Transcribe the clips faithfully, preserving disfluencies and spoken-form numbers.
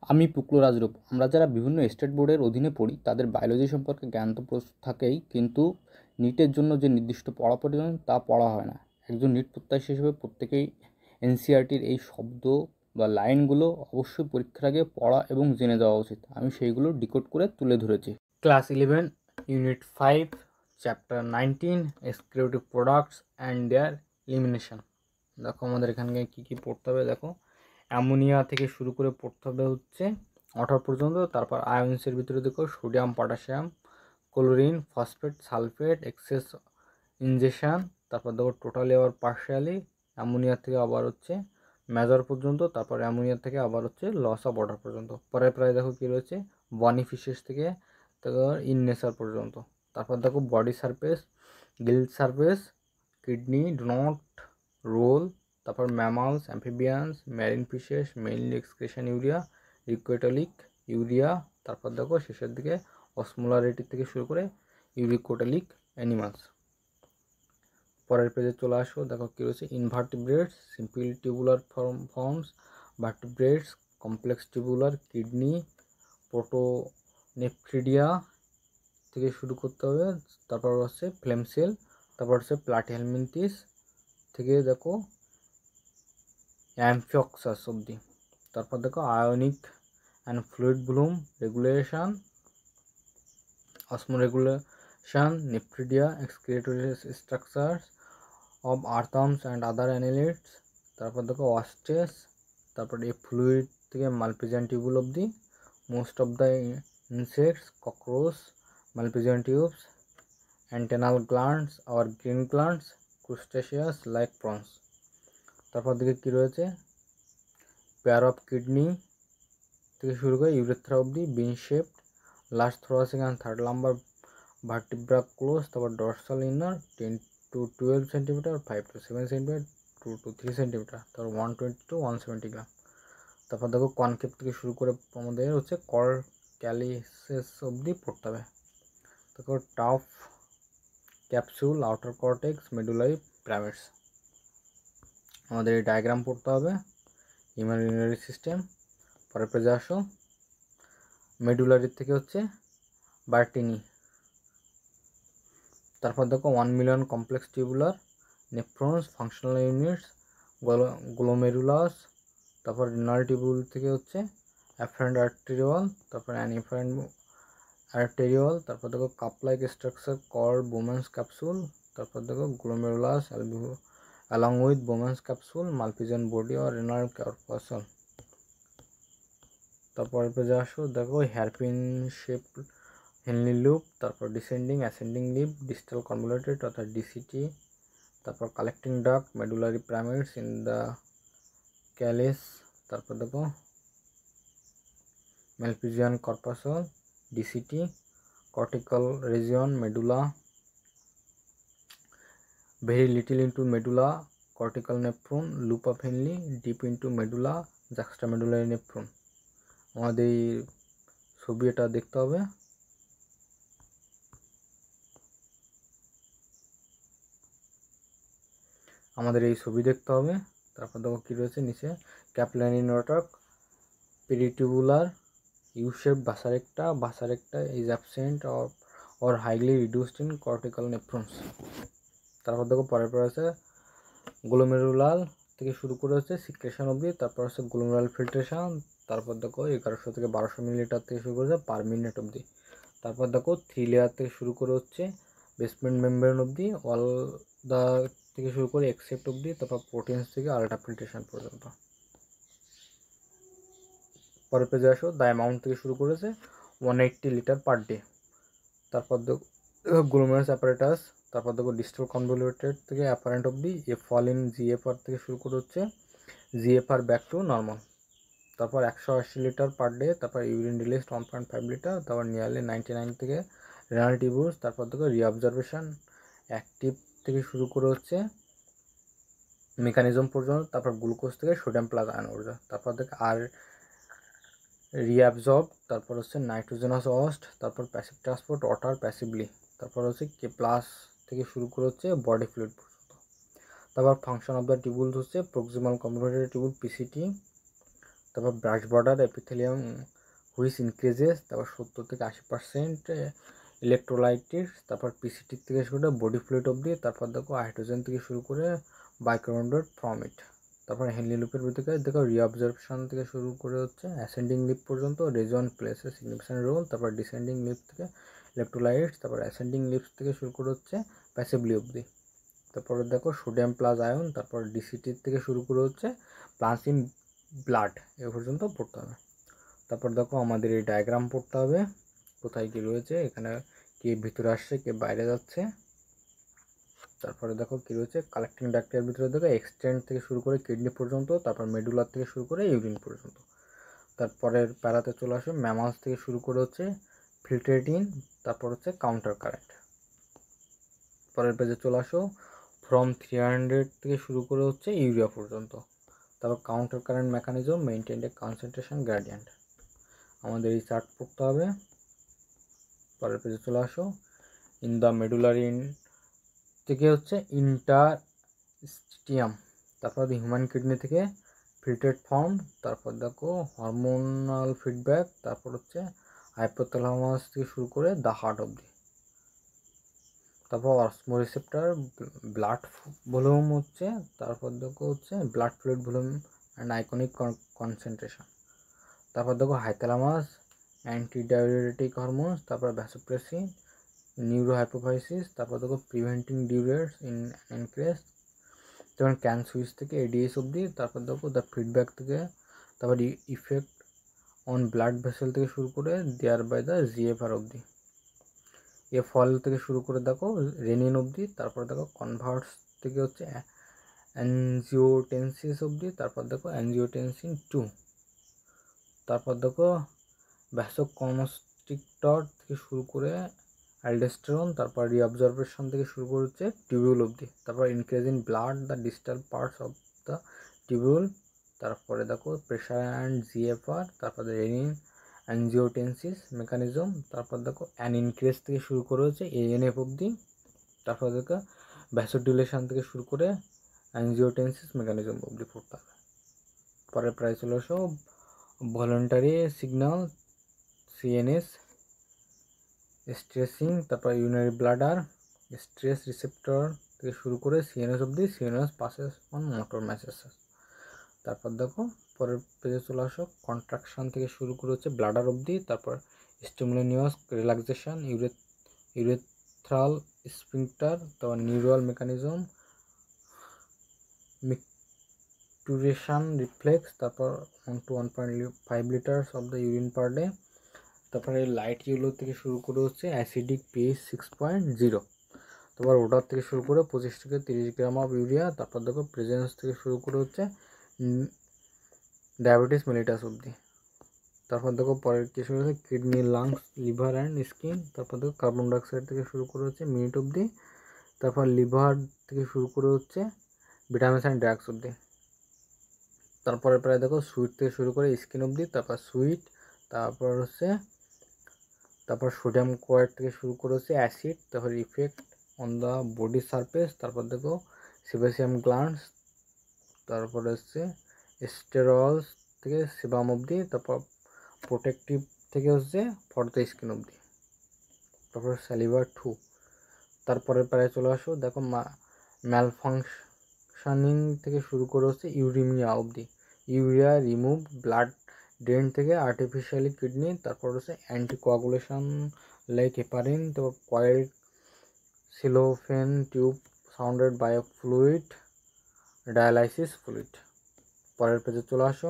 আমি পুকলো রাজরূপ। আমরা যারা বিভিন্ন স্টেট বোর্ডের অধীনে পড়ি তাদের বায়োলজি সম্পর্কে জ্ঞান তো থাকেই, কিন্তু নিটের জন্য যে নির্দিষ্ট পড়া প্রয়োজন তা পড়া হয় না। একজন নিট প্রত্যাশী হিসেবে প্রত্যেকেই এনসিইআরটির এই শব্দ বা লাইনগুলো অবশ্যই পরীক্ষার আগে পড়া এবং জেনে যাওয়া উচিত। আমি সেইগুলো ডিকোড করে তুলে ধরেছি। Class eleven unit five chapter nineteen exclusive products and their elimination. দেখো আমাদের এখানে কী কী পড়তে হবে। দেখো অ্যামোনিয়া থেকে শুরু করে পড়তে হবে হচ্ছে আঠারো পর্যন্ত। তারপর আয়ন্সের ভিতরে দেখো sodium, potassium, chlorine, phosphate, sulphate, excess injection. তারপর দেখো টোটালি আবার পার্শিয়ালি। অ্যামোনিয়া থেকে আবার হচ্ছে মেজর পর্যন্ত। তারপর অ্যামোনিয়া থেকে আবার হচ্ছে লস অফ ওয়াটার পর্যন্ত। পরে প্রায় দেখো কী রয়েছে বনিফিশেস থেকে ইন নেচার পর্যন্ত। তারপর দেখো body surface, gilled surface, kidney, do not role. তারপর mammals, amphibians, marine fishes, mainly excretion urea, uricotelic urea. তারপর দেখো শেষের দিকে অসমোলারিটি থেকে শুরু করে ইউরিকোটালিক অ্যানিমালস। পরের পেজে চলে আসো। দেখো কী রয়েছে invertebrates, simple tubular form forms, vertebrates, complex tubular, kidney, protonephridia থেকে শুরু করতে হবে। তারপর হচ্ছে ফ্লেম সেল, তারপর হচ্ছে প্লাটিহেলমিনথিস থেকে দেখো অ্যামফিওক্সাস অবধি। তারপর দেখো ionic and fluid bloom regulation, osmoregulation, nephridia, excretory structures of earthworms and other annelids. তারপর দেখো অস্টেস। তারপর এই ফ্লুইড থেকে মালপিজিয়ান টিউবুল অবধি। Most of the insects, cockroach, Malpighian tubes, antennal glands আর green glands, crustaceans like prawns. তারপর দিকে কী রয়েছে পেয়ার অফ কিডনি থেকে শুরু করে ইউরেথ্রা অবধি, bean shaped, last thoracic and third lumbar vertebra close. তারপর dorsal inner ten to twelve centimetre, five to seven centimetre, two to three centimetre, তারপর one twenty to one seventy gram. তারপর দেখো কনকেপ থেকে শুরু করে আমাদের হচ্ছে কর ক্যালিসেস অবধি পড়তে হবে। তারপর tough capsule, outer cortex, medullary primates. আমাদের এই ডায়াগ্রাম পড়তে হবে ইমাজিনারি সিস্টেম। পরের পেজে আসো। মেডুলারি থেকে হচ্ছে বার্টিনি। তারপর দেখো one million complex tubular nephrons, functional units, glomerulus. তারপর রিনাল টিউবুল থেকে হচ্ছে অ্যাফারেন্ট আর্টেরিওল, তারপর অ্যানিফারেন্ট আর্টেরিওল। তারপর দেখো cup like structure call Bowman's capsule. তারপর দেখো glomerulus along with Bowman's capsule, Malpighian body or renal corpuscle। তারপরে পেজে আসো। দেখো হেয়ারপিন শেপ হেনলি লুপ, তারপর descending ascending lip, distal convoluted অর্থাৎ ডিসিটি। তারপর collecting duct, medullary primates in the calyx. তারপর দেখো Malpighian corpuscle, ডিসিটি, cortical region, medulla, very little into medulla, cortical nephron, loop of Henle, deep into medulla, juxtamedullary nephron। আমাদের এই ছবি এটা দেখতে হবে। আমাদের এই ছবি দেখতে হবে। তারপর দেখো কী রয়েছে নিচে capillary network, peritubular, U shape vasa recta, vasa recta is absent or or highly reduced in cortical nephrons. তারপর দেখো পরের পর আছে গ্লোমেরুলাল থেকে শুরু করে হচ্ছে সিক্রেশন অবধি। তারপর হচ্ছে গ্লোমেরুলাল ফিল্ট্রেশন। তারপর দেখো এগারোশো থেকে বারোশো মিলিলিটার থেকে শুরু করে পার মিনিট অবধি। তারপর দেখো থ্রি লেয়ার থেকে শুরু করে হচ্ছে বেসমেন্ট মেমব্রেন অবধি, অল দা থেকে শুরু করে এক্সেপ্ট অবধি, তারপর প্রোটিনস থেকে আলট্রা ফিল্ট্রেশন পর্যন্ত। পরের পেজে আসো। দ্য অ্যামাউন্ট থেকে শুরু করেছে one eighty litre per day. তারপর দেখো গ্লোমেরুলাস অ্যাপারেটাস। তারপর দেখো ডিস্টাল কনভলিউটেড থেকে অ্যাপারেন্ট অবধি, এ ফল ইন জিএফআর থেকে শুরু করে হচ্ছে জিএফআর ব্যাক টু নর্মাল। তারপর একশো আশি লিটার পার ডে। তারপর urine released one point five litre. তারপর নিয়ারলি নাইনটি নাইন থেকে রেনাল টিউবুলস। তারপর দেখো রিঅবজারভেশন অ্যাক্টিভ থেকে শুরু করে হচ্ছে মেকানিজম পর্যন্ত। তারপর গ্লুকোজ থেকে সোডিয়াম প্লাস আয়ন পর্যন্ত। তারপর দেখো আর রিঅ্যাবজর্ব। তারপর হচ্ছে নাইট্রোজেনাস অস্ট। তারপর প্যাসিভ ট্রান্সপোর্ট ওয়াটার প্যাসিভলি। তারপর হচ্ছে কে প্লাস থেকে শুরু করে হচ্ছে বডি ফ্লুইড পর্যন্ত। তারপর ফাংশন অফ দ্য টিউবুলস হচ্ছে প্রক্সিমাল কনভলিউটেড টিউবুল পিসিটি, তারপর brush border epithelium which increases, তারপর সত্তর থেকে আশি পার্সেন্ট ইলেকট্রোলাইটিস, তারপর পিসিটি থেকে শুরু করে বডি ফ্লুইড অবধি, তারপর দেখো হাইড্রোজেন থেকে শুরু করে বাইকার্বনেট ফ্রম ইট, তারপর হেনলি লুপের ভিতরে দেখো রিঅবজারভেশন থেকে শুরু করে হচ্ছে অ্যাসেন্ডিং লিপ পর্যন্ত রেজন প্লেসে সিগনিফিকেন্ট রোল, তারপর ডিসেন্ডিং লিপ থেকে ইলেকট্রোলাইটস, তারপর অ্যাসেন্ডিং লিপস থেকে শুরু করে হচ্ছে প্যাসিভলি অবধি। তারপরে দেখো সোডিয়াম প্লাস আয়ন, তারপর ডিসিটির থেকে শুরু করে হচ্ছে প্লাস ইন ব্লাড এ পর্যন্ত পড়তে হবে। তারপর দেখো আমাদের এই ডায়াগ্রাম পড়তে হবে, কোথায় কী রয়েছে, এখানে কে ভিতরে আসছে কে বাইরে যাচ্ছে। তারপরে দেখো কী রয়েছে কালেক্টিং ডাক্টের ভিতরে দেখো এক্সটেন্ড থেকে শুরু করে কিডনি পর্যন্ত, তারপর মেডুলার থেকে শুরু করে ইউরিন পর্যন্ত। তারপরের প্যারাতে চলে আসে ম্যামালস থেকে শুরু করে হচ্ছে ফিল্ট্রেটিন, তারপর হচ্ছে কাউন্টার কারেন্ট। পরের পেজে চলে আসো ফ্রম থ্রি হান্ড্রেড থেকে শুরু করে হচ্ছে ইউরিয়া পর্যন্ত। তারপর counter current mechanism maintain a concentration gradient, আমাদের এই চার্ট পড়তে হবে। পরের পেজে চলে আসো ইন দ্য মেডুলারি থেকে হচ্ছে ইন্টারস্টিয়াম, তারপর হিউম্যান কিডনি থেকে ফিল্টারেড ফর্ম, তারপর দেখো হরমোনাল ফিডব্যাক, তারপর হচ্ছে হাইপোথ্যালামাস থেকে শুরু করে দ্য হার্ট অবধি। তারপর অসমো রিসেপ্টার ব্লাড ভলিউম হচ্ছে, তারপর দেখো হচ্ছে blood fluid volume and iconic concentration. তারপর দেখো হাইথ্যালামাস অ্যান্টিডাইউরেটিক হরমোনস, তারপর ভ্যাসোপ্রেসিন নিউরোহাইপোফাইসিস, তারপর দেখো প্রিভেন্টিং ডিউরেটস ইন এনক্রেস, যেমন ক্যান সুইচ থেকে এডিএস অবধি। তারপর দেখো দ্য ফিডব্যাক থেকে, তারপর ইফেক্ট অন ব্লাড ভেসেল থেকে শুরু করে দেয়ার বাই দ্য জিএফআর অবধি। এ ফল থেকে শুরু করে দেখো রেনিন অবধি, তারপর দেখো কনভার্টস থেকে হচ্ছে অ্যানজিওটেনসিস অবধি, তারপর দেখো অ্যানজিওটেনসিন টু, তারপর দেখো ভ্যাসোকনস্ট্রিক্টর থেকে শুরু করে অ্যালডোস্টেরন, তারপর রিঅবজারভেশন থেকে শুরু করে হচ্ছে টিউবিউল অবধি, তারপর increase in blood the distal parts of the tubule, তারপরে দেখো প্রেশার অ্যান্ড জিএফআর, তারপর রেনিন অ্যানজিওটেনসিস মেকানিজম, তারপর দেখো অ্যান ইনক্রিজ থেকে শুরু করে হচ্ছে এএনএফ অবধি, তারপর দেখো ভ্যাসোডিলেশন থেকে শুরু করে অ্যানজিওটেনসিস মেকানিজম অবধি পড়তে হবে। পরে প্রায় চলে আসো ভলেন্টারি সিগন্যাল সিএনএস স্ট্রেসিং, তারপর ইউরিনারি ব্লাডার স্ট্রেস রিসেপ্টর থেকে শুরু করে সিএনএস অবধি, CNS passes on motor message. তারপর দেখো পরের পেজে চলে আসো কন্ট্রাকশন থেকে শুরু করে হচ্ছে ব্লাডার অবধি, তারপর simultaneous relaxation urethra urethral sphincter, তারপর নিউরাল মেকানিজম মিকটুরেশন রিফ্লেক্স, তারপর one to one point five litres of the urine per day, তারপরে লাইট ইয়েলো থেকে শুরু করে হচ্ছে acidic pH six point zero, তারপর ওটার থেকে শুরু করে পঁচিশ থেকে তিরিশ গ্রাম অফ ইউরিয়া, তারপর দেখো প্রেজেন্স থেকে শুরু করে হচ্ছে ডায়াবেটিস মেলিটাস অবধি। তারপর দেখো পরের কিছু হচ্ছে kidney, lungs, liver and skin, তারপর দেখো কার্বন ডাইঅক্সাইড থেকে শুরু করে হচ্ছে মিনিট অবধি, তারপর লিভার থেকে শুরু করে হচ্ছে ভিটামিনস অ্যান্ড ড্রাগস অবধি। তারপরে প্রায় দেখো সুইট থেকে শুরু করে স্কিন অবধি, তারপর সুইট, তারপর হচ্ছে তারপর সোডিয়াম কোয়ার থেকে শুরু করে হচ্ছে অ্যাসিড, তারপর effect on the body surface, তারপর দেখো সেবাসিয়াম গ্ল্যান্ডস, তারপরে হচ্ছে স্টেরলস থেকে সেবাম অবধি, তারপর প্রোটেক্টিভ থেকে হচ্ছে ফর দ্য স্কিন অবধি, তারপর স্যালিভার টু। তারপরে প্রায় চলে আসো দেখো ম্যালফাংশনিং থেকে শুরু করে হচ্ছে ইউরিমিয়া অবধি, ইউরিয়া রিমুভ ব্লাড ড্রেন থেকে আর্টিফিশিয়ালি কিডনি, তারপর হচ্ছে অ্যান্টিকোয়াগুলেশন লাইক হেপারিন, তারপর coil cellophane tube sounded by fluid dialysis fluid. পরের পেজে চলে আসো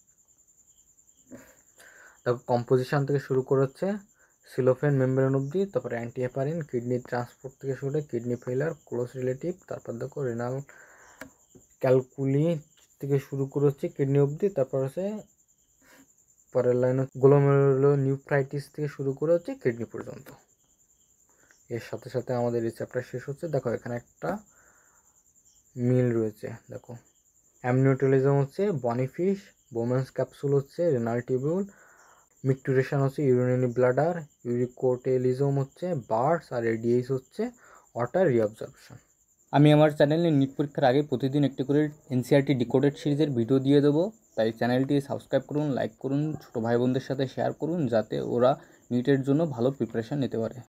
দেখো কম্পোজিশন থেকে শুরু করে হচ্ছে সিলোফেন মেমব্রেন অবধি, তারপর অ্যান্টি হেপারিন কিডনি ট্রান্সপোর্ট থেকে শুরু করে কিডনি ফেলার ক্লোজ রিলেটিভ, তারপর দেখো রেনাল ক্যালকুলি থেকে শুরু করে হচ্ছে কিডনি অবধি, তারপর হচ্ছে পরের লাইন গ্লোমেরুলো নিউফ্রাইটিস থেকে শুরু করে হচ্ছে কিডনি পর্যন্ত। এর সাথে সাথে আমাদের এই চ্যাপ্টার শেষ হচ্ছে। দেখো এখানে একটা মিল রয়েছে, দেখো অ্যামনিওটেলিজম হচ্ছে বনিফিশ, বোমেন্স ক্যাপসুল হচ্ছে রেনাল টিউবিউল, মিকটুরেশন হচ্ছে ইউরিনারি ব্লাডার, ইউরিকোটেলিজম হচ্ছে বার্ডস, আর এডিএইচ হচ্ছে ওয়াটার রিঅবজর্পশন। আমি আমার চ্যানেলে নিট পরীক্ষার আগে প্রতিদিন একটি করে এনসিইআরটি ডিকোডেড সিরিজের ভিডিও দিয়ে দেবো। তাই চ্যানেলটি সাবস্ক্রাইব করুন, লাইক করুন, ছোটো ভাই বোনদের সাথে শেয়ার করুন, যাতে ওরা নিটের জন্য ভালো প্রিপারেশান নিতে পারে।